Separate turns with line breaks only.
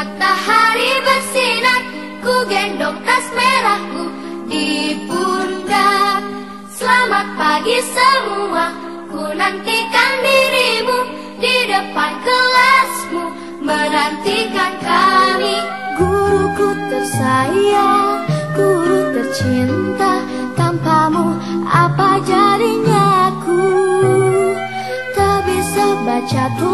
Matahari bersinar, ku gendong tas merahku di pundak. Selamat pagi semua, ku nantikan dirimu di depan kelasmu, menantikan kami.
Guruku tersayang, guru tercinta, tanpamu apa jadinya aku? Tak bisa baca tulisan